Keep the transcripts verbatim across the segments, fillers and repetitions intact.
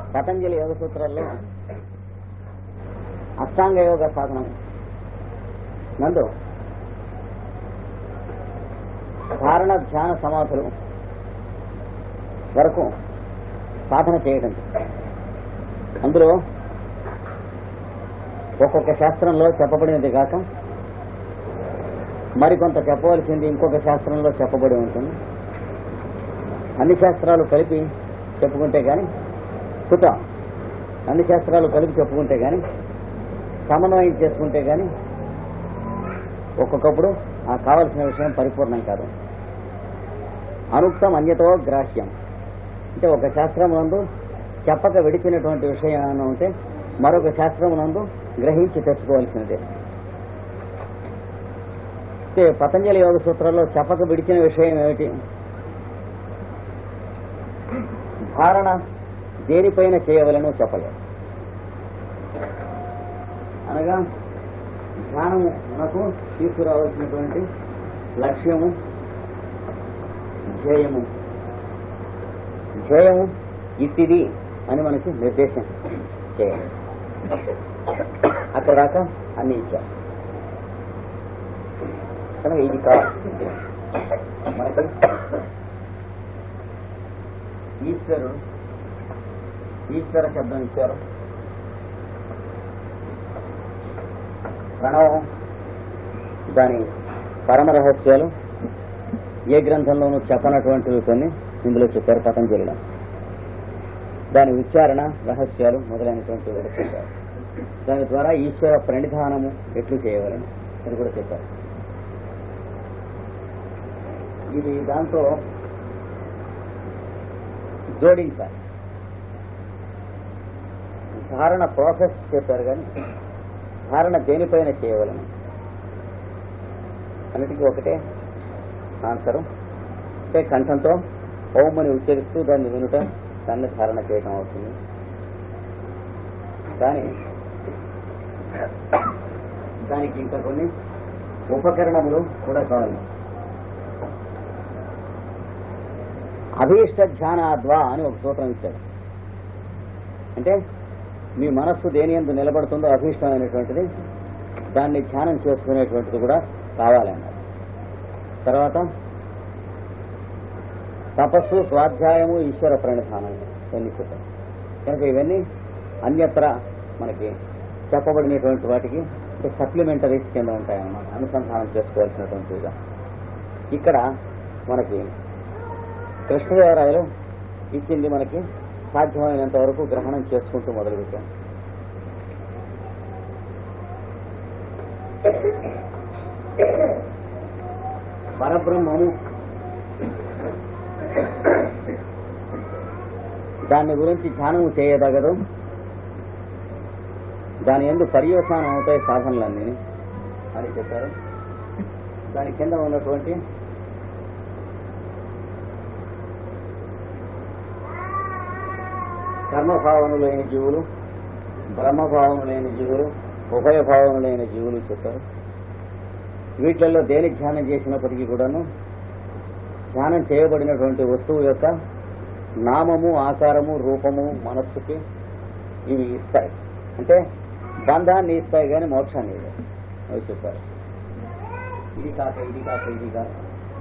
పతంజలి యోగ సూత్రాల్లో అష్టాంగ యోగ సాధనం నందు ధారణ ధ్యాన సమాధులు వరకు సాధన చేయడం. అందులో ఒక్కొక్క శాస్త్రంలో చెప్పబడినది కాక మరికొంత చెప్పవలసింది ఇంకొక శాస్త్రంలో చెప్పబడి ఉంటుంది. అన్ని శాస్త్రాలు కలిపి చెప్పుకుంటే కానీ కుత అన్ని శాస్త్రాలు కలిపి చెప్పుకుంటే కానీ సమన్వయం చేసుకుంటే కానీ ఒక్కొక్కప్పుడు ఆ కావలసిన విషయం పరిపూర్ణం కాదు. అనుక్తం అన్యతో గ్రాహ్యం అంటే ఒక శాస్త్రం నందు చెప్పక విడిచినటువంటి విషయం ఉంటే మరొక శాస్త్రం నందు గ్రహించి తెచ్చుకోవాల్సినదే. అంటే పతంజలి యోగ సూత్రాల్లో చెప్పక విడిచిన విషయం ఏమిటి? ధారణ దేనిపైన చేయవలనో చెప్పలేదు. అనగా ధ్యానము మనకు తీసుకురావాల్సినటువంటి లక్ష్యము ధ్యేయము ధ్యేయము ఇట్టిది అని మనకి నిర్దేశం చేయాలి. అక్కడ దాకా అన్ని ఇచ్చారు కనుక ఇది కాదు మనకి. ఈశ్వరుడు ఈశ్వర శబ్దం ఇచ్చారు. ప్రణవం దాని పరమ రహస్యాలు ఏ గ్రంథంలోనూ చెప్పనటువంటివి కొన్ని ఇందులో చెప్పారు పతంజలిలో. దాని ఉచ్చారణ రహస్యాలు మొదలైనటువంటివి చెప్పారు. దాని ద్వారా ఈశ్వర ప్రణిధానము ఎట్లు చేయగలను అది కూడా చెప్పారు. ఇది దాంతో జోడించాలి. ధారణ ప్రాసెస్ చెప్పారు కానీ ధారణ దేనిపైన చేయవలను అన్నిటికీ ఒకటే ఆన్సరు. అంటే కంఠంతో ఓం అని ఉచ్చరిస్తూ దాన్ని వినటం దాన్ని ధారణ చేయటం అవుతుంది. కానీ దానికి ఇంకా కొన్ని ఉపకరణములు కూడా కావాలి. అభీష్ట ధ్యానాద్వా అని ఒక సూత్రం ఇచ్చాడు. అంటే మీ మనస్సు దేని యందు నిలబడుతుందో అభీష్టమైనటువంటిది దాన్ని ధ్యానం చేసుకునేటువంటిది కూడా కావాలి అన్నారు. తర్వాత తపస్సు స్వాధ్యాయము ఈశ్వర ప్రణిధానం ఇవన్నీ చెప్పారు. కనుక ఇవన్నీ అన్యత్ర మనకి చెప్పబడినటువంటి వాటికి అంటే సప్లిమెంటరీస్ కింద ఉంటాయన్నమాట, అనుసంధానం చేసుకోవాల్సినటువంటివిగా. ఇక్కడ మనకి కృష్ణదేవరాయలు ఇచ్చింది మనకి సాధ్యమైనంత వరకు గ్రహణం చేసుకుంటూ మొదలుపెట్టాం. పరబ్రహ్మము దాని గురించి ధ్యానము చేయదగదు. దాని యందు పర్యవసానం అవుతాయి సాధనలన్నీ అని చెప్పారు. దాని కింద ఉన్నటువంటి కర్మభావన లేని జీవులు, బ్రహ్మభావన లేని జీవులు, ఉభయభావన లేని జీవులు చెప్పారు. వీటిల్లో దేని ధ్యానం చేసినప్పటికీ కూడాను ధ్యానం చేయబడినటువంటి వస్తువు యొక్క నామము, ఆకారము, రూపము మనస్సుకి ఇవి ఇస్తాయి. అంటే బంధాన్ని ఇస్తాయి కానీ మోక్షాన్ని ఇవ్వదు అవి చెప్పారు. ఇది కాక ఇది కాక ఇది కాక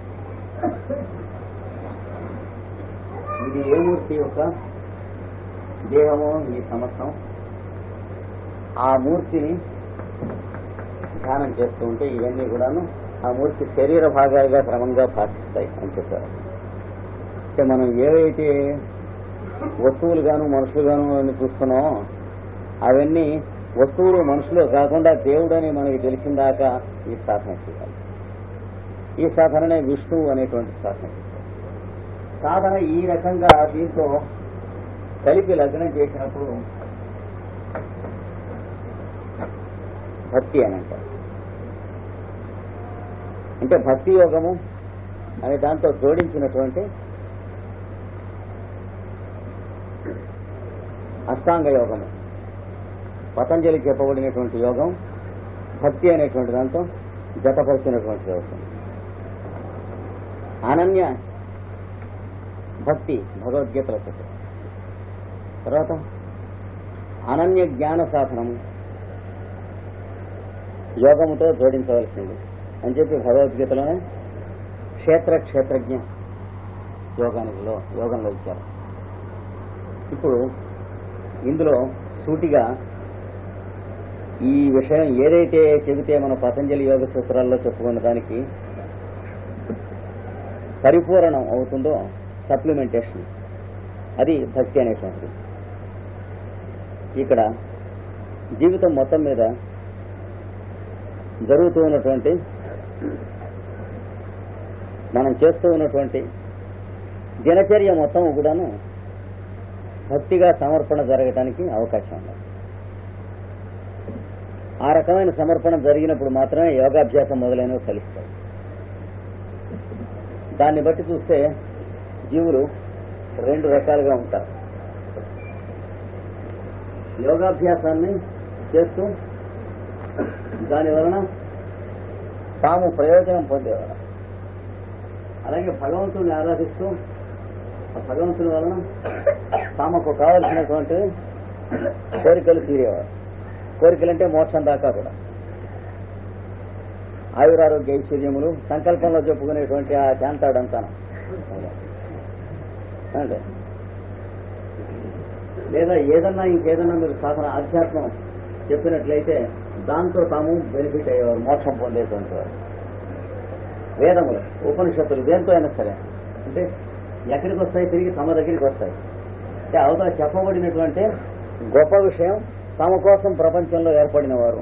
ఇది ఏ మూర్తి యొక్క దేహము ఈ సమస్తం ఆ మూర్తిని ధ్యానం చేస్తూ ఉంటే ఇవన్నీ కూడాను ఆ మూర్తి శరీర భాగాలుగా క్రమంగా భాషిస్తాయి అని చెప్పారు. అంటే మనం ఏవైతే వస్తువులుగాను మనుషులుగాను అని చూస్తున్నామో అవన్నీ వస్తువులు మనుషులు కాకుండా దేవుడని మనకి తెలిసిందాకా ఈ సాధన చేయాలి. ఈ సాధననే విష్ణువు అనేటువంటి సాధన. సాధన ఈ రకంగా దీంతో కలిపి లగ్నం చేసినప్పుడు భక్తి అని అంటారు. అంటే భక్తి యోగము అనే దాంతో జోడించినటువంటి అష్టాంగ యోగము పతంజలి చెప్పబడినటువంటి యోగం భక్తి అనేటువంటి దాంతో జతపరిచినటువంటి యోగం. అనన్య భక్తి భగవద్గీతలో చెప్పారు. తర్వాత అనన్య జ్ఞాన సాధనము యోగముతో జోడించవలసింది అని చెప్పి భగవద్గీతలోనే క్షేత్ర క్షేత్రజ్ఞ యోగానిలో యోగంలో ఇచ్చారు. ఇప్పుడు ఇందులో సూటిగా ఈ విషయం ఏదైతే చెబితే మన పతంజలి యోగ సూత్రాల్లో చెప్పుకున్న దానికి పరిపూరణం అవుతుందో సప్లిమెంటేషన్, అది భక్తి అనేటువంటిది. ఇక్కడ జీవితం మొత్తం మీద జరుగుతూ ఉన్నటువంటి మనం చేస్తూ ఉన్నటువంటి దినచర్య మొత్తం కూడాను భక్తిగా సమర్పణ జరగటానికి అవకాశం ఉంది. ఆ రకమైన సమర్పణ జరిగినప్పుడు మాత్రమే యోగాభ్యాసం మొదలైనవి ఫలిస్తాయి. దాన్ని బట్టి చూస్తే జీవులు రెండు రకాలుగా ఉంటారు. యోగాభ్యాసాన్ని చేస్తూ దాని వలన తాము ప్రయోజనం పొందేవారు, అలాగే భగవంతుడిని ఆరాధిస్తూ ఆ భగవంతుని వలన తామకు కావలసినటువంటి కోరికలు తీరేవారు. కోరికలంటే మోక్షం దాకా కూడా ఆయురారోగ్య ఐశ్వర్యములు సంకల్పంలో చెప్పుకునేటువంటి ఆ శాంతాడంతాను అంటే లేదా ఏదన్నా ఇంకేదన్నా మీరు సాధన ఆధ్యాత్మం చెప్పినట్లయితే దాంతో తాము బెనిఫిట్ అయ్యేవారు, మోక్షం పొందేటువంటి వారు. వేదములు ఉపనిషత్తులు దేంతో అయినా సరే అంటే ఎక్కడికి వస్తాయి, తిరిగి తమ దగ్గరికి వస్తాయి. అంటే అవతల చెప్పబడినటువంటి గొప్ప విషయం తమ కోసం ప్రపంచంలో ఏర్పడిన వారు.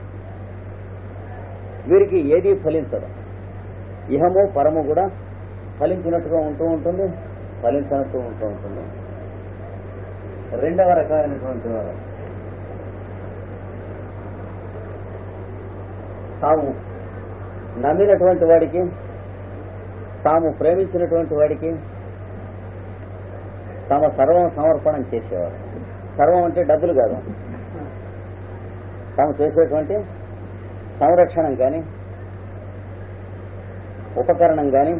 వీరికి ఏదీ ఫలించదు. ఇహము పరము కూడా ఫలించినట్టుగా ఉంటూ ఉంటుంది, ఫలించినట్టు ఉంటూ ఉంటుంది. రెండవ రకమైనటువంటి వారు తాము నమ్మినటువంటి వాడికి, తాము ప్రేమించినటువంటి వాడికి తమ సర్వం సమర్పణం చేసేవారు. సర్వం అంటే డబ్బులు కాదు, తాము చేసేటువంటి సంరక్షణం కానీ ఉపకరణం కానీ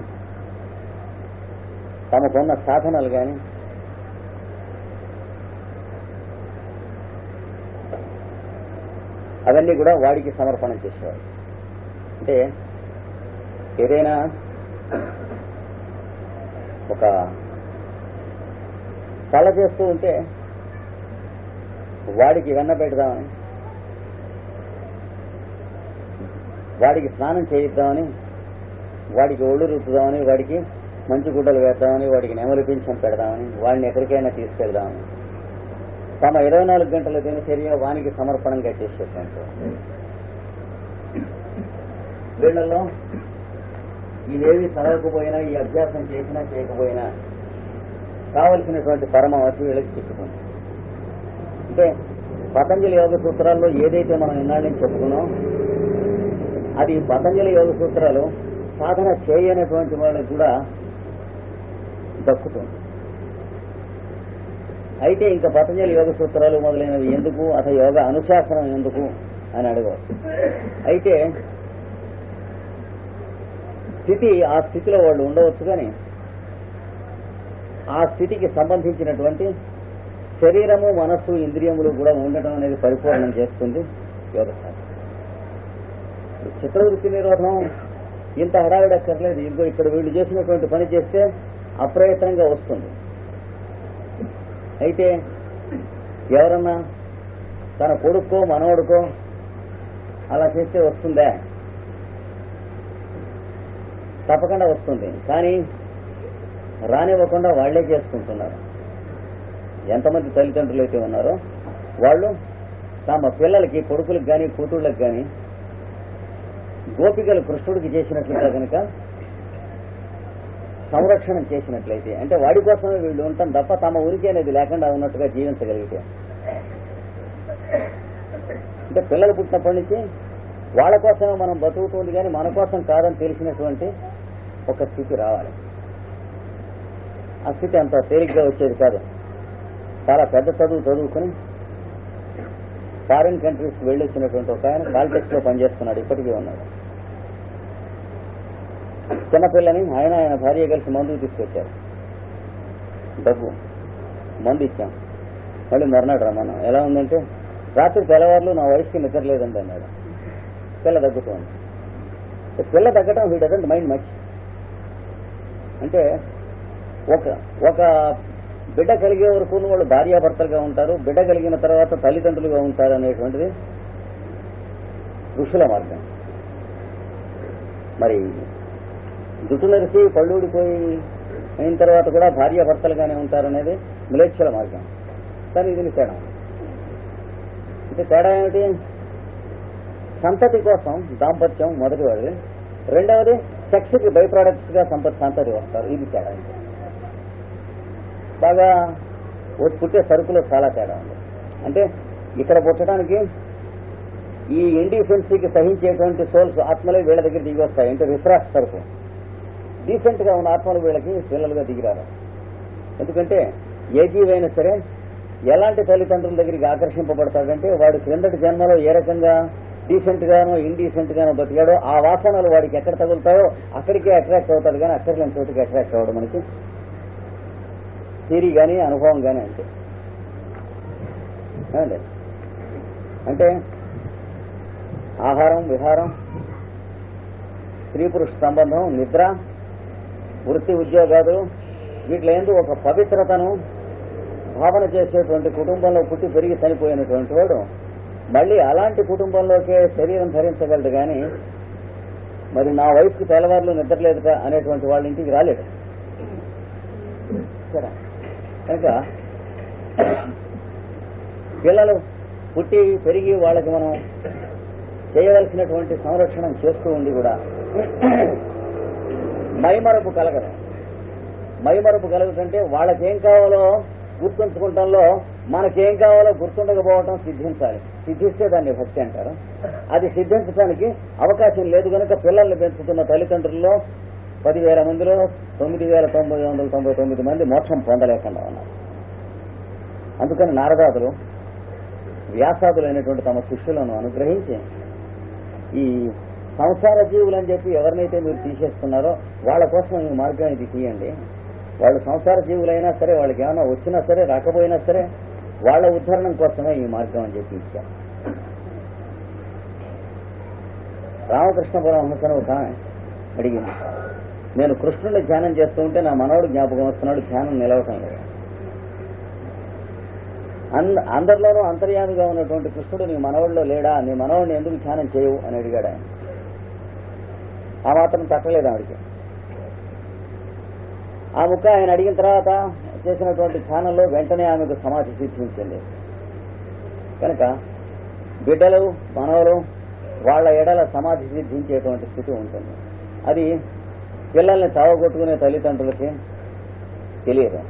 తమకున్న సాధనలు కానీ అవన్నీ కూడా వాడికి సమర్పణం చేసేవారు. అంటే ఏదైనా ఒక చల్ల చేస్తూ ఉంటే వాడికి వెన్న పెడదామని, వాడికి స్నానం చేయిద్దామని, వాడికి ఒళ్ళు రుద్దుదామని, వాడికి మంచి గుడ్డలు వేద్దామని, వాడికి నెమలి పింఛం పెడదామని, వాడిని ఎక్కడికైనా తీసుకెళ్దామని తమ ఇరవై నాలుగు గంటల దినచర్య వానికి సమర్పణంగా చేసేటువంటి వీళ్లలో ఇవేవి చదవకపోయినా, ఈ అభ్యాసం చేసినా చేయకపోయినా కావలసినటువంటి పరమావధి వీళ్ళకి చిక్కుతుంది. అంటే పతంజలి యోగ సూత్రాల్లో ఏదైతే మనం ఇన్నాళ్ళని చెప్పుకున్నాం, అది పతంజలి యోగ సూత్రాలు సాధన చేయనటువంటి వాళ్ళకి కూడా దక్కుతుంది. అయితే ఇంకా పతంజలి యోగ సూత్రాలు మొదలైనవి ఎందుకు, అసలు యోగ అనుశాసనం ఎందుకు అని అడగవచ్చు. అయితే స్థితి, ఆ స్థితిలో వాళ్ళు ఉండవచ్చు, కానీ ఆ స్థితికి సంబంధించినటువంటి శరీరము, మనస్సు, ఇంద్రియములు కూడా ఉండటం అనేది పరిపూర్ణం చేస్తుంది యోగ సాధన. చిత్రవృత్తి నిరోధం ఇంత హడావిడక్కర్లేదు. ఇంకో ఇక్కడ వీళ్ళు చేసినటువంటి పని చేస్తే అప్రయత్నంగా వస్తుంది. అయితే ఎవరన్నా తన కొడుకో మనవడుకో అలా చేస్తే వస్తుందా? తప్పకుండా వస్తుంది. కానీ రానివ్వకుండా వాళ్లే చేసుకుంటున్నారు. ఎంతమంది తల్లిదండ్రులు అయితే ఉన్నారో వాళ్ళు తమ పిల్లలకి, కొడుకులకు కానీ కూతుళ్ళకి కానీ గోపికలు కృష్ణుడికి చేసినట్లుగా కనుక సంరక్షణ చేసినట్లయితే, అంటే వాడి కోసమే వీళ్ళు ఉంటాం తప్ప తమ ఉనికి అనేది లేకుండా ఉన్నట్టుగా జీవించగలిగితే, అంటే పిల్లలు పుట్టినప్పటి నుంచి వాళ్ళ కోసమే మనం బతుకుతుంది కానీ మన కోసం కాదని తెలిసినటువంటి ఒక స్థితి రావాలి. ఆ స్థితి అంత తేలిగ్గా వచ్చేది కాదు. చాలా పెద్ద చదువు చదువుకుని ఫారిన్ కంట్రీస్కి వెళ్ళి వచ్చినటువంటి ఒక ఆయన కాల్టెక్స్ లో పనిచేస్తున్నాడు, ఇప్పటికీ ఉన్నాడు. చిన్నపిల్లని ఆయన ఆయన భార్య కలిసి మందుకు తీసుకొచ్చారు. డబ్బు మందు ఇచ్చాం, మళ్ళీ మర్నాడు రమ్మను. ఎలా ఉందంటే రాత్రి తెల్లవారులు నా వయసుకి నిద్ర లేదండి అన్నాడు. పిల్ల తగ్గుతుంది. పిల్ల తగ్గటం హీ డజంట్ మైండ్ మచ్. అంటే ఒక ఒక బిడ్డ కలిగే వరకు వాళ్ళు భార్యాభర్తలుగా ఉంటారు, బిడ్డ కలిగిన తర్వాత తల్లిదండ్రులుగా ఉంటారు అనేటువంటిది ఋషుల మార్గం. మరి జుట్టు నరిసి పళ్ళూడిపోయి అయిన తర్వాత కూడా భార్యాభర్తలుగానే ఉంటారనేది మిలేచ్ఛల మార్గం. కానీ ఇది తేడా. అంటే తేడా ఏమిటి? సంతతి కోసం దాంపత్యం మొదటివాడి, రెండవది సెక్స్కి బై ప్రోడక్ట్స్ గా సంపత్ సంతతి వస్తారు. ఇది తేడా. బాగా పుట్టే సరుకులో చాలా తేడా ఉంది. అంటే ఇక్కడ పుట్టడానికి ఈ ఇండీసెన్సీకి సహించేటువంటి సోల్స్ ఆత్మలే వీళ్ళ దగ్గర దిగి వస్తాయి. అంటే రిఫ్రాక్ట్ సరుకు డీసెంట్ గా ఉన్న ఆత్మలు వీళ్ళకి పిల్లలుగా దిగిరారు. ఎందుకంటే ఏ జీవైనా సరే ఎలాంటి తల్లిదండ్రుల దగ్గరికి ఆకర్షింపబడతాడంటే వాడు క్రిందటి జన్మలో ఏ రకంగా డీసెంట్ గానో ఇండీసెంట్ గానో బతికాడో ఆ వాసనలు వాడికి ఎక్కడ తగులుతాయో అక్కడికే అట్రాక్ట్ అవుతాడు. కానీ అక్కడి లేని చోటుకి అట్రాక్ట్ అవ్వడం మనకి థియరీ కానీ అనుభవం కానీ అంతే. అంటే ఆహారం, విహారం, స్త్రీ పురుష సంబంధం, నిద్ర, వృత్తి, ఉద్యోగాలు వీటిలో ఏందో ఒక పవిత్రతను భావన చేసేటువంటి కుటుంబంలో పుట్టి పెరిగి చనిపోయినటువంటి వాడు మళ్ళీ అలాంటి కుటుంబంలోకే శరీరం ధరించగలడు. కానీ మరి నా వయసుకు తెల్లవారులు నిద్రలేదు అనేటువంటి వాళ్ళ ఇంటికి రాలేడు. సరే, కనుక పిల్లలు పుట్టి పెరిగి వాళ్ళకి మనం చేయవలసినటువంటి సంరక్షణం చేస్తూ ఉండి కూడా మైమరపు కలగదు. మైమరపు కలుగుతుంటే వాళ్ళకేం కావాలో గుర్తుంచుకుంటంలో మనకేం కావాలో గుర్తుండకపోవటం సిద్ధించాలి. సిద్ధిస్తే దాన్ని భక్తి అంటారు. అది సిద్ధించడానికి అవకాశం లేదు కనుక పిల్లల్ని పెంచుతున్న తల్లిదండ్రుల్లో పదివేల మందిలో తొమ్మిది వేల తొంభై వందల తొంభై తొమ్మిది మంది మోక్షం పొందలేకుండా ఉన్నారు. అందుకని నారదాదులు వ్యాసాదులైనటువంటి తమ శిష్యులను అనుగ్రహించి ఈ సంసార జీవులని చెప్పి ఎవరినైతే మీరు తీసేస్తున్నారో వాళ్ళ కోసం ఈ మార్గం ఇది తీయండి. వాళ్ళు సంసార జీవులైనా సరే, వాళ్ళకి ఏమైనా వచ్చినా సరే రాకపోయినా సరే వాళ్ళ ఉద్ధరణం కోసమే ఈ మార్గం అని చెప్పి ఇచ్చారు. రామకృష్ణ పరమహంసను ఒక అడిగింది, నేను కృష్ణుడిని ధ్యానం చేస్తూ ఉంటే నా మనవడు జ్ఞాపకం వస్తున్నాడు, ధ్యానం నిలవటం లేదు. అందరిలోనూ అంతర్యామిగా ఉన్నటువంటి కృష్ణుడు నీ మనవడిలో లేడా, నీ మనవడిని ఎందుకు ధ్యానం చేయవు అని అడిగాడు ఆయన. ఆ మాత్రం తట్టలేదు ఆవిడికి. ఆ ముక్క ఆయన అడిగిన తర్వాత చేసినటువంటి ధ్యానంలో వెంటనే ఆమెకు సమాధి సిద్ధించింది. కనుక బిడ్డలు మనవలు వాళ్ళ ఎడల సమాధి సిద్ధించేటువంటి స్థితి ఉంటుంది. అది పిల్లల్ని చావగొట్టుకునే తల్లిదండ్రులకి తెలియదు,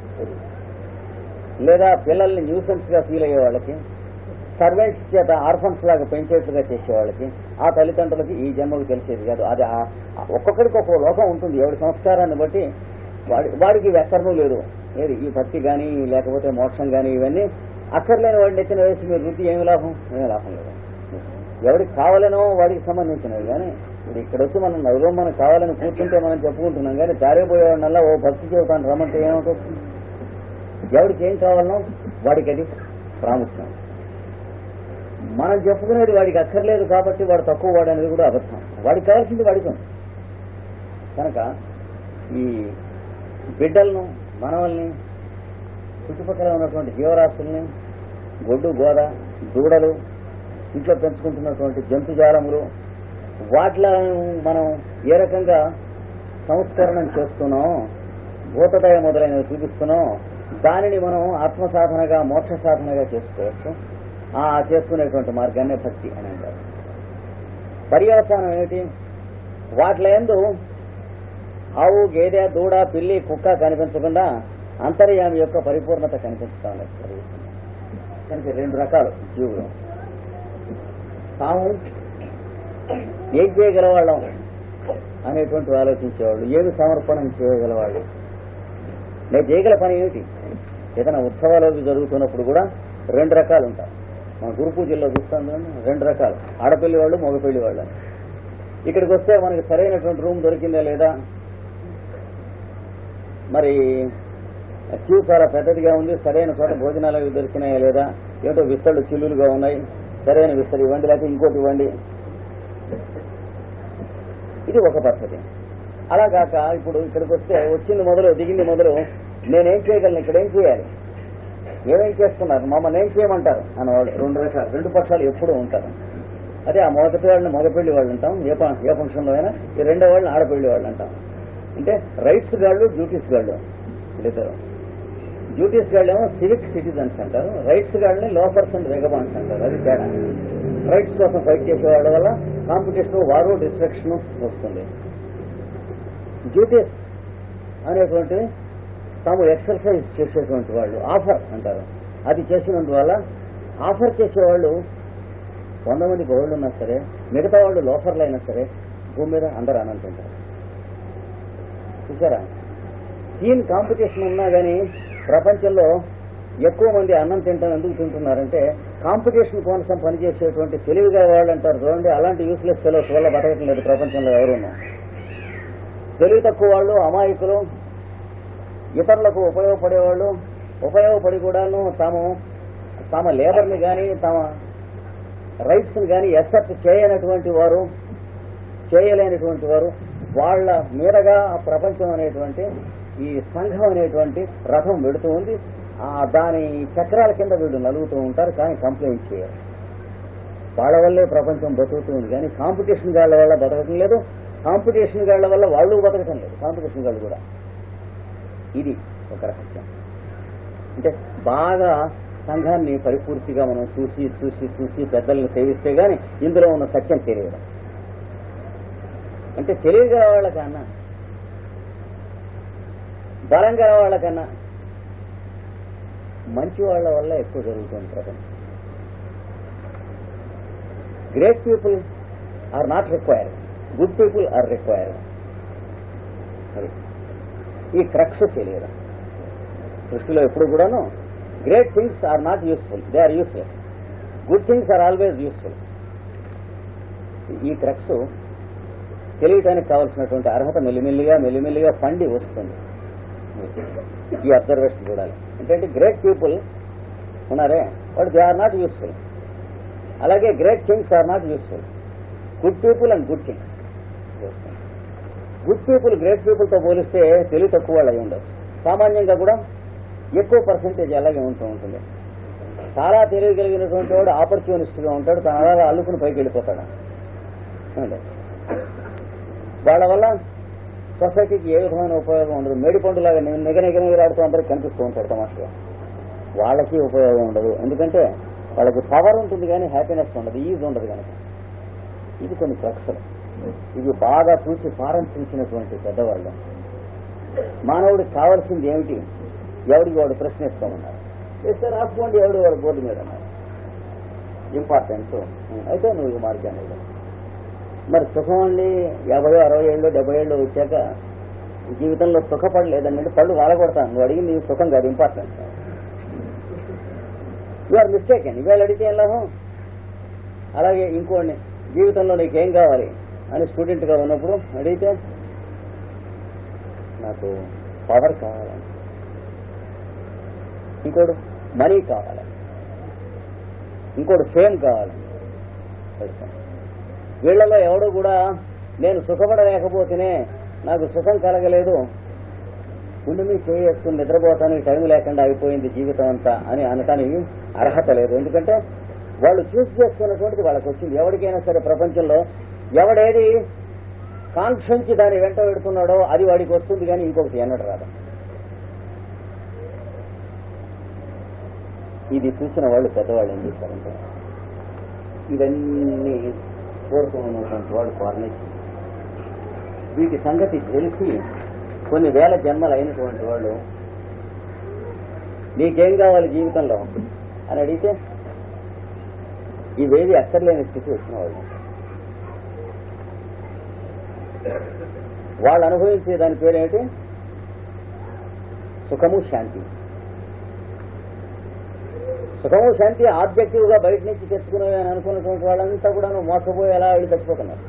లేదా పిల్లల్ని న్యూసెన్స్ గా ఫీల్ అయ్యే వాళ్ళకి, సర్వెంట్స్ చేత ఆర్ఫన్స్ లాగా పెంచేట్లుగా చేసేవాళ్ళకి, ఆ తల్లిదండ్రులకి ఈ జన్మకు తెలిసేది కాదు. అది ఒక్కొక్కడికి ఒక్కొక్క లోకం ఉంటుంది. ఎవరి సంస్కారాన్ని బట్టి వాడి వాడికి వెక్కర్ను లేదు. ఏది ఈ భక్తి కానీ లేకపోతే మోక్షం కానీ ఇవన్నీ అక్కర్లేని వాడిని ఎత్తిన వేసి మీరు వృత్తి ఏమి లాభం, ఏమీ లాభం లేదు. ఎవరికి కావాలనో వాడికి సంబంధించినవి. కానీ ఇప్పుడు ఇక్కడ వచ్చి మనం నలుగురు మనం కావాలని కూర్చుంటే మనం చెప్పుకుంటున్నాం. కానీ దారిపోయేవాడినల్లా ఓ భక్తి చెబుతాను రమ్మంటే ఏమవుతుంది? ఎవరికి ఏం కావాలనో వాడికి అది ప్రాముఖ్యం. మనం చెప్పుకునేది వాడికి అక్కర్లేదు కాబట్టి వాడు తక్కువ వాడు అనేది కూడా అబద్ధం. వాడికి కావాల్సింది వాడికి. కనుక ఈ బిడ్డలను, మనవల్ని, చుట్టుపక్కల ఉన్నటువంటి జీవరాశుల్ని, గొడ్డు, గోద, దూడలు, ఇంట్లో పెంచుకుంటున్నటువంటి జంతుజాలములు, వాటిలను మనం ఏ రకంగా సంస్కరణం చేస్తున్నాం, భూతదయ మొదలైనవి చూపిస్తున్నాం, దానిని మనం ఆత్మ సాధనగా మోక్ష సాధనగా చేసుకోవచ్చు. ఆ చేసుకునేటువంటి మార్గాన్నే భక్తి అని అంటారు. పర్యవసానం ఏమిటి? వాటిలో యందు ఆవు, గేదె, దూడ, పిల్లి, కుక్క కనిపించకుండా అంతర్యామి యొక్క పరిపూర్ణత కనిపించడం లేదు. కనుక రెండు రకాలు జీవులు. తాము ఏం చేయగలవాళ్ళం అనేటువంటి ఆలోచించేవాళ్ళు, ఏమి సమర్పణం చేయగలవాళ్ళు, నేను చేయగల పని ఏమిటి. ఏదైనా ఉత్సవాలు జరుగుతున్నప్పుడు కూడా రెండు రకాలు ఉంటారు. మన గురు పూజల్లో చూస్తాం రెండు రకాలు, ఆడపిల్లి వాళ్ళు, మగపిల్లి వాళ్ళు. ఇక్కడికి వస్తే మనకి సరైనటువంటి రూమ్ దొరికిందా లేదా, మరి క్యూ చాలా పెద్దదిగా ఉంది, సరైన చోట భోజనాలు అవి దొరికినాయా లేదా, ఏటో విస్తళ్ళు చిల్లులుగా ఉన్నాయి, సరైన విస్తలు ఇవ్వండి లేకపోతే ఇంకోటి ఇవ్వండి. ఇది ఒక పద్ధతి. అలా కాక ఇప్పుడు ఇక్కడికి వస్తే వచ్చింది మొదలు దిగింది మొదలు నేనేం చేయగలను, ఇక్కడ ఏం చేయాలి, ఏమేం చేస్తున్నారు, మమ్మల్ని ఏం చేయమంటారు అన్నవాళ్ళు రెండు రకాలు రెండు పక్షాలు ఎప్పుడూ ఉంటారు. అదే ఆ మొదటి వాళ్ళని మగపెళ్లి వాళ్ళు అంటాం, ఏ ఏ ఫంక్షన్లో అయినా. ఈ రెండో వాళ్ళని ఆడపెళ్లి వాళ్ళు అంటాం. అంటే రైట్స్ గాళ్ళు డ్యూటీస్ గాళ్ళు ఇద్దరు. డ్యూటీస్ గాళ్ళు ఏమో సివిక్ సిటిజన్స్ అంటారు, రైట్స్ గాళ్ళని లోఫర్స్ అండ్ వెగబాన్స్ అంటారు. అది తేడా. రైట్స్ కోసం ఫైట్ చేసే వాళ్ళ వల్ల కాంపిటీషన్, వారు, డిస్ట్రక్షన్ వస్తుంది. డ్యూటీస్ అనేటువంటి తాము ఎక్సర్సైజ్ చేసేటువంటి వాళ్ళు ఆఫర్ అంటారు. అది చేసినందువల్ల ఆఫర్ చేసేవాళ్ళు వంద మంది గోళ్ళు ఉన్నా సరే, మిగతా వాళ్ళు లోఫర్లు అయినా సరే భూమి మీద అందరూ అనంటుంటారు. చూసారా, టీమ్ కాంపిటీషన్ ఉన్నా కానీ ప్రపంచంలో ఎక్కువ మంది అన్నం తింటాం ఎందుకు తింటున్నారంటే కాంపిటీషన్ కోసం పనిచేసేటువంటి తెలివిగా వాళ్ళు అంటారు చూడండి, అలాంటి యూస్లెస్ ఫెలోస్ వల్ల బతకటం లేదు ప్రపంచంలో ఎవరున్నా. తెలివి తక్కువ వాళ్ళు, అమాయకులు, ఇతరులకు ఉపయోగపడేవాళ్ళు, ఉపయోగపడి కూడాను తాము తమ లేబర్ని కానీ తమ రైట్స్ని కానీ ఎసెప్ట్ చేయనటువంటి వారు, చేయలేనటువంటి వారు, వాళ్ళ మీదగా ప్రపంచం అనేటువంటి ఈ సంఘం అనేటువంటి రథం వెడుతూ ఉంది. దాని చక్రాల కింద వీళ్ళు నలుగుతూ ఉంటారు, కానీ కంప్లైంట్ చేయరు. వాళ్ళ వల్లే ప్రపంచం బతుకుతూ ఉంది, కానీ కాంపిటీషన్ గాళ్ళ వల్ల బతకటం లేదు, కాంపిటీషన్ గాళ్ళ వల్ల వాళ్ళు బతకటం లేదు, కాంపిటీషన్ గాళ్ళు కూడా. ఇది ఒక రహస్యం. అంటే బాగా సంఘాన్ని పరిపూర్తిగా మనం చూసి చూసి చూసి పెద్దల్ని సేవిస్తే గాని ఇందులో ఉన్న సత్యం తెలియదు. అంటే తెలియగల వాళ్ళకన్నా, బలం గల వాళ్ళకన్నా మంచి వాళ్ళ వల్ల ఎక్కువ జరుగుతుంది ప్రపంచం. Great people are not required, good people are required. ఈ క్రక్స్ తెలియదు సృష్టిలో ఎప్పుడు కూడాను. Great things are not useful, they are useless. Good things are always useful. ఈ క్రక్స్ తెలియటానికి కావాల్సినటువంటి అర్హత మెల్లిమెల్లిగా మెల్లిమెల్లిగా పండి వస్తుంది. ఈ అబ్జర్వేషన్ చూడాలి. ఏంటంటే గ్రేట్ పీపుల్ ఉన్నారే వాడు దే ఆర్ నాట్ యూస్ఫుల్, అలాగే great things are not useful. Good people and good things. Good people great పీపుల్తో పోలిస్తే తెలివి తక్కువ వాళ్ళు అయి ఉండొచ్చు, సామాన్యంగా కూడా ఎక్కువ పర్సెంటేజ్ అలాగే ఉంటూ ఉంటుంది. చాలా తెలియగలిగినటువంటి వాడు ఆపర్చునిస్ట్గా ఉంటాడు, తన అలాగా అల్లుకుని పైకి వెళ్ళిపోతాడు. వాళ్ళ వల్ల సొసైటీకి ఏ విధమైన ఉపయోగం ఉండదు. మేడిపండులాగా నిగనిగనిగలాడుతూ అందరికి కనిపిస్తూ ఉంటాడు తమాషగా. వాళ్ళకి ఉపయోగం ఉండదు, ఎందుకంటే వాళ్ళకి పవర్ ఉంటుంది కానీ హ్యాపీనెస్ ఉండదు, ఈజ్ ఉండదు కనుక. ఇది కొన్ని ప్రక్సలు. ఇవి బాగా చూసి ఫారం చూసినటువంటి పెద్దవాళ్ళు. మానవుడికి కావాల్సింది ఏమిటి, ఎవరికి వాడు ప్రశ్నిస్తామన్నారు. చేస్తే రాసుకోండి ఎవడు వాడు బోర్డు మీద అన్నారు. ఇంపార్టెన్స్ అయితే నువ్వు ఈ మార్గాన్ని వెళ్ళావు. మరి సుఖం అండి యాభై అరవై ఏళ్ళు డెబ్బై ఏళ్ళు వచ్చాక జీవితంలో సుఖపడలేదండి, పళ్ళు వాడగొడతాను. నువ్వు అడిగింది సుఖం కాదు, ఇంపార్టెన్స్. యూఆర్ మిస్టేక్ అని ఇవాళ అడిగితే ఏం లాభం. అలాగే ఇంకోండి, జీవితంలో నీకేం కావాలి అని స్టూడెంట్గా ఉన్నప్పుడు అడిగితే నాకు పవర్ కావాలని, ఇంకోడు మనీ కావాలని, ఇంకోటి ఫేమ్ కావాలని. వీళ్లలో ఎవడు కూడా నేను సుఖపడలేకపోతేనే నాకు సుఖం కలగలేదు, గుండె మీద చేసుకుని నిద్రపోతానికి టైం లేకుండా అయిపోయింది జీవితం అంతా అని అనటానికి అర్హత లేదు. ఎందుకంటే వాళ్ళు చూస్ చేసుకున్నటువంటిది వాళ్ళకి వచ్చింది. ఎవరికైనా సరే ప్రపంచంలో ఎవడేది కాంక్షించి దాన్ని వెంట పెడుతున్నాడో అది వాడికి వస్తుంది, కానీ ఇంకొకటి ఎన్నడు రాదు. ఇది చూసిన వాళ్ళు పెద్దవాళ్ళు ఏం చేశారంటే ఇవన్నీ కోరుకున్నటువంటి వాళ్ళు కోరనేసి వీటి సంగతి తెలిసి కొన్ని వేల జన్మలు అయినటువంటి వాళ్ళు నీకేం కావాలి జీవితంలో అని అడిగితే ఇవేవి అక్కర్లేని స్థితి వచ్చిన వాళ్ళు. వాళ్ళు అనుభవించే దాని పేరేంటి, సుఖము శాంతి. సుఖము శాంతి ఆబ్జెక్టివ్ గా బయట నుంచి తెచ్చుకునే అని అనుకున్నటువంటి వాళ్ళంతా కూడా మోసపోయి ఎలా వెళ్ళి చచ్చిపోతున్నారు.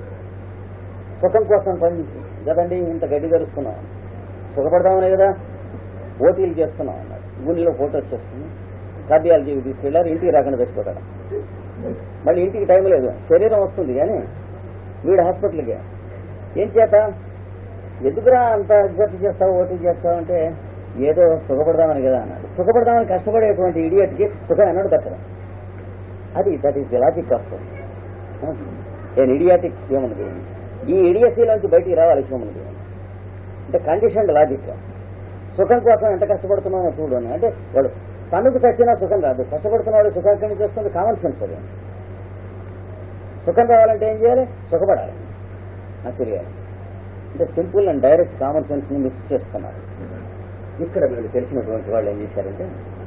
సుఖం కోసం పని కదండి ఇంత గడ్డి తెరుస్తున్నాం, సుఖపడతామనే కదా. ఓటీలు చేస్తున్నాం అన్నాడు. గుండెలో ఫోటో వచ్చేస్తుంది, కార్డియాలజీకి తీసుకెళ్లారు, ఇంటికి రాకుండా తెచ్చిపోతాడు. మళ్ళీ ఇంటికి టైం లేదు, శరీరం వస్తుంది కానీ వీడు హాస్పిటల్కి. ఏం చేత ఎందుకురా అంత అభ్యర్థి చేస్తావు, ఓటీ చేస్తావు అంటే ఏదో సుఖపడదామని కదా అన్నాడు. సుఖపడదామని కష్టపడేటువంటి ఇడియట్కి సుఖం ఎన్నడూ దక్కడం. అది that is the logic of an idiotic human being. ఈ ఇడియసీలోంచి బయటికి రావాలి హ్యూమన్ బీయింగ్. అంటే కండిషన్డ్ లాజిక్. సుఖం కోసం ఎంత కష్టపడుతున్నామో చూడు అని. అంటే వాడు తనకు చచ్చినా సుఖం రాదు, కష్టపడుతున్నాడు సుఖం ఎక్కడి నుంచి వస్తుంది? Common sense. అది సుఖం రావాలంటే ఏం చేయాలి? సుఖపడాలి, నాకు తెలియాలి. అంటే simple and direct common sense ని మిస్ చేస్తున్నారు. ఇక్కడ వీళ్ళు తెలిసినటువంటి వాళ్ళు ఏం చేశారంటే,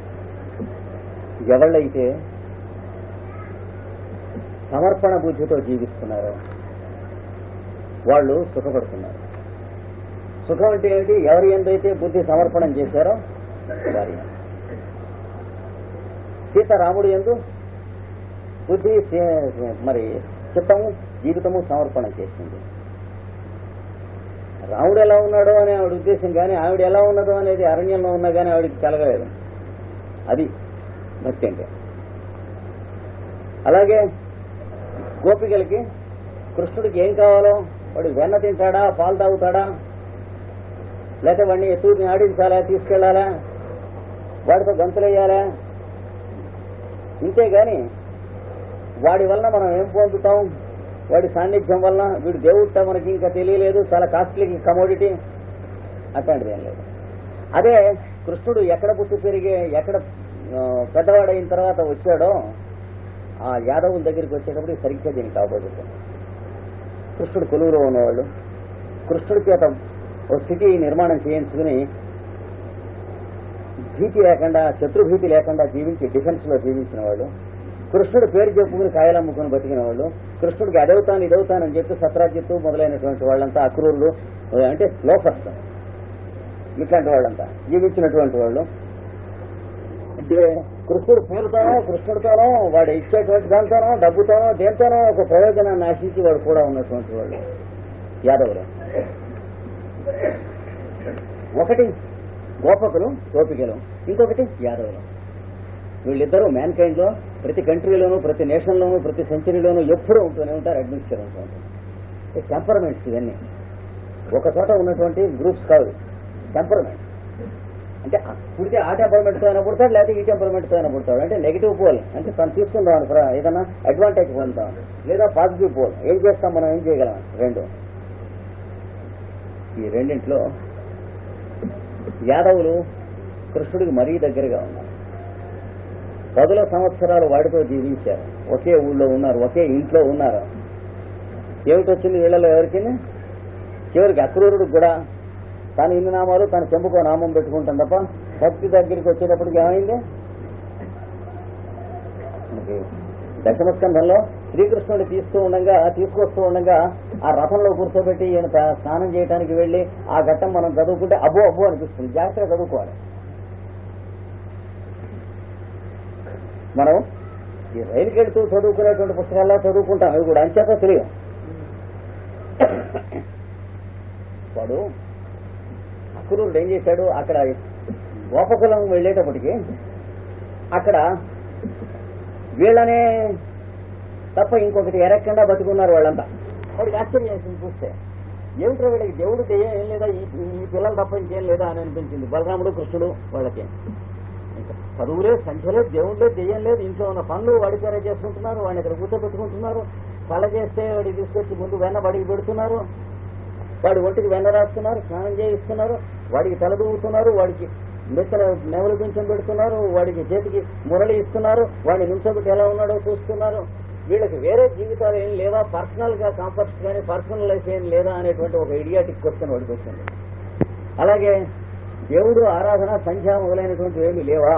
ఎవళ్ళైతే సమర్పణ బుద్ధితో జీవిస్తున్నారో వాళ్ళు సుఖపడుతున్నారు. సుఖం అంటే ఏమిటి? ఎవరి ఎందైతే బుద్ధి సమర్పణం చేశారో వారి. సీతారాముడు ఎందు బుద్ధి మరి చిత్తము జీవితము సమర్పణం చేసింది. రాముడు ఎలా ఉన్నాడో అనే ఆవిడ ఉద్దేశం కానీ ఆవిడ ఎలా ఉన్నదో అనేది అరణ్యంలో ఉన్నా కానీ ఆవిడికి కలగలేదు. అది భక్తి అంటే. అలాగే గోపికలకి కృష్ణుడికి ఏం కావాలో, వాడు వెన్న తింటాడా, పాలు తాగుతాడా, లేకపోతే వాడిని ఎత్తుని ఆడించాలా, తీసుకెళ్లాలా, వాడితో గంతులేయాలా, ఇంతేగాని వాడి వలన మనం ఏం పొందుతాం, వాడి సాన్నిధ్యం వలన వీడు దేవుడితో మనకి ఇంకా తెలియలేదు, చాలా కాస్ట్లీ కమోడిటీ, అట్లాంటిది ఏం లేదు. అదే కృష్ణుడు ఎక్కడ పుట్టి పెరిగి ఎక్కడ పెద్దవాడైన తర్వాత వచ్చాడో ఆ యాదవుల దగ్గరికి వచ్చేటప్పుడు సరిగ్గా దీనికి ఆపోజిట్. కృష్ణుడు కొలువులో ఉన్నవాళ్ళు కృష్ణుడి చేత ఓ సిటీ నిర్మాణం చేయించుకుని భీతి లేకుండా, శత్రుభీతి లేకుండా జీవించి డిఫెన్స్ లో జీవించిన వాళ్ళు, కృష్ణుడు పేరు చెప్పుకుని కాయలమ్ముకుని బతికిన వాళ్ళు, కృష్ణుడికి అదవుతాను ఇదవుతానని చెప్పి సత్రాజిత్తు మొదలైనటువంటి వాళ్ళంతా అక్రూరులు అంటే లోఫర్స్, ఇట్లాంటి వాళ్ళంతా జీవించినటువంటి వాళ్ళు. అంటే కృష్ణుడు పేరుతోనో కృష్ణుడితోనో వాడు ఇచ్చేటువంటి దాంతోనో డబ్బుతోనో దేంతోనో ఒక ప్రయోజనాన్ని ఆశించి వాడు కూడా ఉన్నటువంటి వాళ్ళు యాదవులు. ఒకటి గోపకులు గోపికలు, ఇంకొకటి యాదవులు. వీళ్ళిద్దరూ మ్యాన్ కైండ్ లో ప్రతి కంట్రీలోనూ ప్రతి నేషన్లోనూ ప్రతి సెంచరీలోనూ ఎప్పుడూ ఉంటూనే ఉంటారు, అడ్మినిస్టర్ ఉంటూ ఉంటారు. టెంపరమెంట్స్ ఇవన్నీ ఒక చోట ఉన్నటువంటి గ్రూప్స్ కాదు, టెంపరమెంట్స్. అంటే పుడితే ఆ టెంపరమెంట్తో అయినా పుడతాడు, లేకపోతే ఈ టెంపరమెంట్తో అయినా పుడతాడు. అంటే నెగిటివ్ పోల్ అంటే తను తీసుకుందాం అనుకురా, ఏదైనా అడ్వాంటేజ్ పొందుతాం, లేదా పాజిటివ్ పోల్ ఏం చేస్తాం మనం, ఏం చేయగలం. రెండు ఈ రెండింట్లో యాదవులు కృష్ణుడికి మరీ దగ్గరగా ఉన్నారు. పదుల సంవత్సరాలు వాడితో జీవించారు, ఒకే ఊళ్ళో ఉన్నారు, ఒకే ఇంట్లో ఉన్నారు. ఏమిటొచ్చింది వీళ్ళలో ఎవరికి? చివరికి అక్రూరుడికి కూడా తాను ఇన్ని నామాలు తను చెంపుకో నామం పెట్టుకుంటాం తప్ప భక్తి దగ్గరికి వచ్చేటప్పటికి ఏమైంది? దశమస్కంధంలో శ్రీకృష్ణుడిని తీస్తూ ఉండగా తీసుకొస్తూ ఉండగా ఆ రథంలో కూర్చోబెట్టి ఈయన స్నానం చేయడానికి వెళ్ళి ఆ ఘట్టం మనం చదువుకుంటే అబ్బో అబ్బో అనిపిస్తుంది. జాగ్రత్తగా చదువుకోవాలి. మనం ఈ రైలుకి వెళ్తూ చదువుకునేటువంటి పుస్తకాల్లో చదువుకుంటాం, అవి కూడా అంచేత తెలియదు. వాడు అక్రూరుడు ఏం చేశాడు, అక్కడ గోపకులం వెళ్ళేటప్పటికి అక్కడ వీళ్ళనే తప్ప ఇంకొకటి ఎరక్కుండా బతుకున్నారు వాళ్ళంతా. వాడికి ఆశ్చర్యం వేసింది చూస్తే, ఏమిటో వీళ్ళకి దేవుడు దెయ్యం ఏం లేదా, ఈ పిల్లలు తప్ప ఇంకేం లేదా అని అనిపించింది. బలరాముడు కృష్ణుడు వాళ్ళకి ఇంకా చదువులే సంఖ్యలో దేవుళ్ళే దెయ్యం లేదు, ఇంట్లో ఉన్న పనులు వాడి పేరే చేసుకుంటున్నారు, వాడిని ఇక్కడ కూర్చోబెట్టుకుంటున్నారు, కళ చేస్తే వాడికి తీసుకొచ్చి ముందు వెన్న వాడికి పెడుతున్నారు, వాడి ఒంటికి వెన్న రాస్తున్నారు, స్నానం చేయిస్తున్నారు, వాడికి తల దూవుతున్నారు, వాడికి మెత్తల నెమలు పింఛం పెడుతున్నారు, వాడికి చేతికి మురళి ఇస్తున్నారు, వాడిని నుంచోబెట్టి ఎలా ఉన్నాడో చూస్తున్నారు. వీళ్ళకి వేరే జీవితాలు ఏం లేదా, పర్సనల్ గా కంఫర్ట్స్ కానీ పర్సనల్ లైఫ్ ఏం లేదా అనేటువంటి ఒక ఇడియాటిక్ క్వశ్చన్ వాడికి వచ్చింది. అలాగే దేవుడు ఆరాధన సంధ్య మొదలైనటువంటి ఏమి లేవా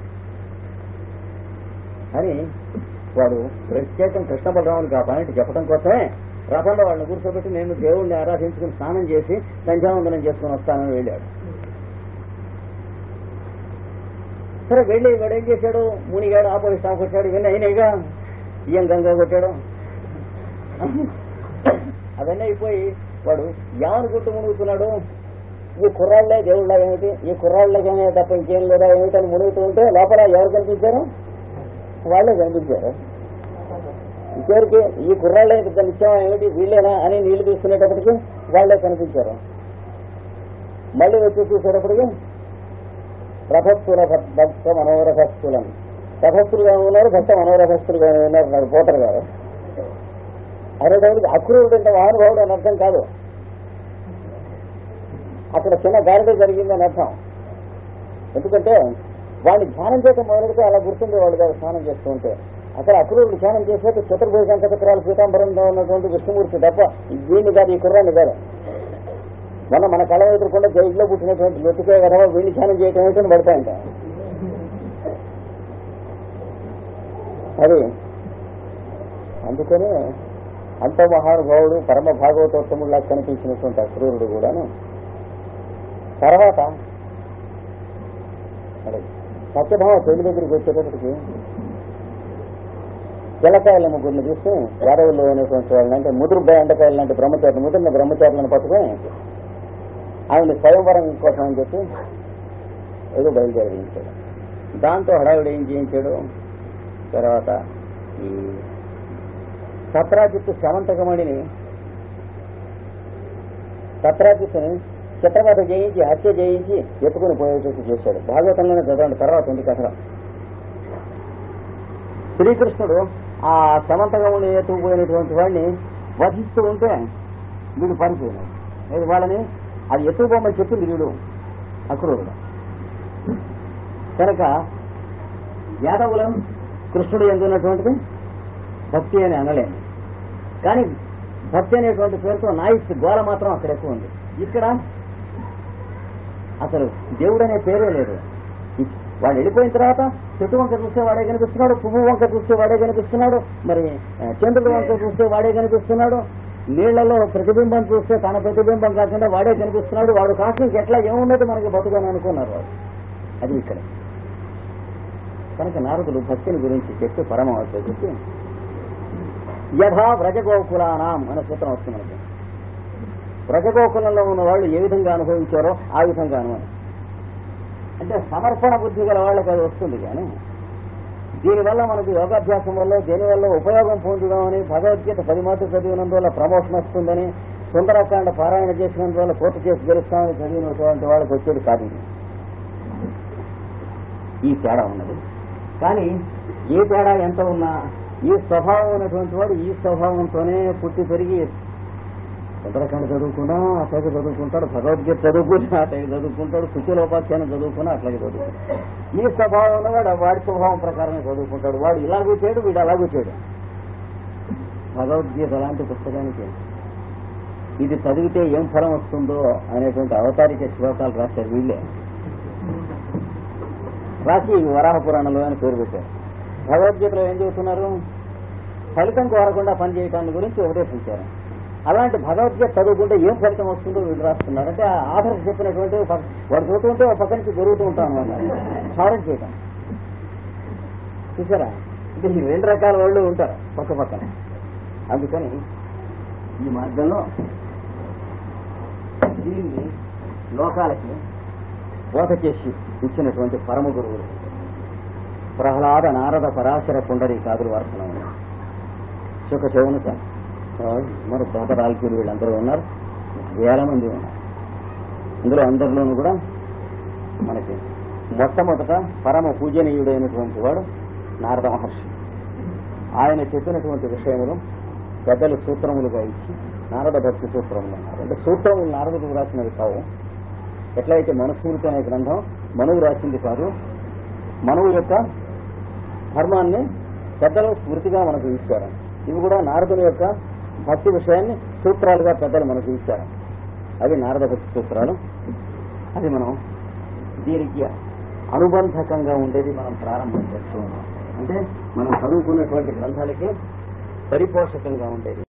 అని వాడు ప్రత్యేకం కృష్ణ బలరాములకు ఆ పాయింట్ చెప్పడం కోసమే రథంలో వాళ్ళని కూర్చోబెట్టి నేను దేవుడిని ఆరాధించుకుని స్నానం చేసి సంధ్యావందనం చేసుకుని వస్తానని వెళ్ళాడు. సరే వెళ్ళి వాడు ఏం చేశాడు, మునిగాడు, ఆపోయి స్టాఫ్ కొట్టాడు, ఇవన్నీ అయినాయిగా, బియ్యం గంగా కొట్టాడు, అవన్నీ అయిపోయి వాడు ఏమనుకుంటూ మునుగుతున్నాడు, ఈ కుర్రాళ్లే దేవుళ్ళ ఏమిటి, ఈ కుర్రాళ్ళకేమే తప్ప ఇంకేం లేదా ఏమిటని మునుగుతూ ఉంటే లోపల ఎవరు కనిపించారు? వాళ్ళే కనిపించారు. ఇంకెవరికి ఈ కుర్రాళ్ళే నిత్యం ఏమిటి వీళ్ళేనా అని నీళ్లు తీసుకునేటప్పటికి వాళ్ళే కనిపించారు. మళ్ళీ వచ్చి చూసేటప్పటికి రథస్థుల భక్త మనోరథస్థులని రథస్థులుగా ఉన్నారు, భక్త మనోరథస్థులుగా ఉన్నారు నాకు పోటర్ గారు. అనేటప్పటికి అక్రూరుడు అంటే మహానుభావుడు అని అర్థం కాదు, అక్కడ చిన్న గాడిద జరిగిందని అర్థం. ఎందుకంటే వాడిని ధ్యానం చేయడం మొదలెడితే అలా గుర్తుండేవాడు కాదు స్నానం చేస్తూ ఉంటే. అక్కడ అక్రూరుడు ధ్యానం చేసేది చతుర్భుజ చక్రాలు పీతాంబరంలో ఉన్నటువంటి విష్ణుమూర్తి తప్ప వీడిని కాదు, ఈ కుర్రాన్ని కాదు. మొన్న మన కళ ఎదుర్కొంటే జైల్లో పుట్టినటువంటి లొత్తికే కదా వీడిని ధ్యానం చేయటం ఏంటని పడతాయంట. అది అందుకనే అంత మహానుభావుడు పరమ భాగవతోత్తముడిలా కనిపించినటువంటి అక్రూరుడు కూడాను తర్వాత సత్యభామ పెళ్లి దగ్గరికి వచ్చేటప్పటికి పిల్లకాయల ముగ్గురిని చూస్తే యాదవుల్లో ఉన్నటువంటి వాళ్ళని అంటే ముదురు ఎండకాయలు లాంటి బ్రహ్మచారులు ముదిరిన బ్రహ్మచారులను పట్టుకొని ఆవిడ స్వయంవరం కోసం అని చెప్పి ఏదో బయలుదేరించాడు. దాంతో హడావిడి ఏం చేయించాడు. తర్వాత ఈ సత్రాజిత్తు శమంతకమణిని సత్రాజిత్తుని చిత్రపథ జయించి హత్య చేయించి ఎత్తుకుని పోయేటట్టు చేశాడు. భాగవతంలోనే చదవండి, తర్వాత ఉంది కథ. శ్రీకృష్ణుడు ఆ శమంతకముని ఎత్తుకుపోయినటువంటి వాడిని వధిస్తూ ఉంటే వీడు పరిపోయినాడు. వాళ్ళని అది ఎత్తుకోమని చెప్పింది వీడు అక్రూరుడు. కనుక యాదవులం కృష్ణుడు ఎందున్నటువంటిది భక్తి అని అనలేము, కానీ భక్తి అనేటువంటి పేరుతో నాయిస్ గోల మాత్రం అక్కడ ఎక్కువ ఉంది. ఇక్కడ అసలు దేవుడు అనే పేరే లేదు. వాడు వెళ్ళిపోయిన తర్వాత చెట్టు వంక చూస్తే వాడే కనిపిస్తున్నాడు, పువ్వు వంక చూస్తే వాడే కనిపిస్తున్నాడు, మరి చంద్రుడు వంక చూస్తే వాడే కనిపిస్తున్నాడు, నీళ్లలో ప్రతిబింబం చూస్తే తన ప్రతిబింబం కాకుండా వాడే కనిపిస్తున్నాడు. వాడు కాస్త ఎట్లా ఏమున్నది మనకి బతుకని అనుకున్నారు వాడు. అది ఇక్కడ కనుక నారదులు భక్తిని గురించి చెప్పి పరమవద్ద చెప్పి యథా వ్రజగోకులానాం అనే సూత్రం వస్తుంది మనకి. వ్రజగోకులంలో ఉన్న వాళ్ళు ఏ విధంగా అనుభవించారో ఆ విధంగా అనుభవం అంటే సమర్పణ బుద్ధి గల వాళ్ళకి అది వస్తుంది. కానీ దీనివల్ల మనకు యోగాభ్యాసం వల్ల దేనివల్ల ఉపయోగం పొందుదామని భగవద్గీత పది మాటలు చదివినందువల్ల ప్రమోషన్ వస్తుందని, సుందరకాండ పారాయణ చేసినందువల్ల పూర్తి చేసి గెలుస్తామని చదివినటువంటి వాళ్ళకి వచ్చేది కాదు. ఈ తేడా ఉన్నది. కానీ ఏ తేడా ఎంత ఉన్నా ఈ స్వభావం ఉన్నటువంటి వాడు ఈ స్వభావంతోనే పుట్టి పెరిగి సుందరకాండ చదువుకున్నా అట్లాగే చదువుకుంటాడు, భగవద్గీత చదువుకున్నా అట్లాగే చదువుకుంటాడు, శుచిలోపాఖ్యానం చదువుకున్నా అట్లాగే చదువుకుంటాడు. ఈ స్వభావం ఉన్నవాడు వాడి స్వభావం ప్రకారమే చదువుకుంటాడు. వాడు ఇలాగూ చేయడు, వీడు అలాగూ చేయడు. భగవద్గీత లాంటి పుస్తకానికి ఇది చదివితే ఏం ఫలం వస్తుందో అనేటువంటి అవతారిక శ్లోకాలు రాశారు వీళ్ళే. రాసి వరాహ పురాణంలో అని పేరు పెట్టారు. భగవద్గీతలో ఏం చెబుతున్నారు? ఫలితం కోరకుండా పనిచేయటాన్ని గురించి ఉపదేశించారు. అలాంటి భగవద్గీత చదువుకుంటే ఏం ఫలితం వస్తుందో వీళ్ళు రాస్తున్నారు. అంటే ఆధార్ చెప్పినటువంటి వాడు చదువుతుంటే ఒక పక్క నుంచి జరుగుతూ ఉంటాను అన్నారు. సారం చేయటం చూసారా? అంటే ఈ రెండు రకాల వాళ్ళు ఉంటారు పక్క పక్కన. అందుకని ఈ మార్గంలో దీన్ని లోకాలకి బోధ చేసి ఇచ్చినటువంటి పరమ గురువులు ప్రహ్లాద నారద పరాశర పుండరీకాదులు వార్తలు ఉన్నారు. సుఖ చౌనత మరి దోపరాల్కీలు వీళ్ళందరూ ఉన్నారు, వేల మంది ఉన్నారు. ఇందులో అందరిలోనూ కూడా మనకి మొట్టమొదట పరమ పూజనీయుడైనటువంటి వాడు నారద మహర్షి. ఆయన చెప్పినటువంటి విషయములు పెద్దలు సూత్రములుగా ఇచ్చి నారద భక్తి సూత్రములు అన్నారు. అంటే సూత్రములు నారదుడు రాసినవి కావు. ఎట్లయితే మనుస్మృతి అనే గ్రంథం మనువు రాసింది కాదు, మనువు యొక్క ధర్మాన్ని పెద్దలు స్మృతిగా మనకు ఇచ్చారు. ఇవి కూడా నారదుని యొక్క భక్తి విషయాన్ని సూత్రాలుగా పెద్దలు మనకు ఇచ్చారు. అవి నారద భక్తి సూత్రాలు. అది మనం దీనికి అనుబంధకంగా ఉండేది మనం ప్రారంభం చేస్తూ ఉన్నాం. అంటే మనం చదువుకున్నటువంటి గ్రంథాలకి పరిపోషకంగా ఉండేది.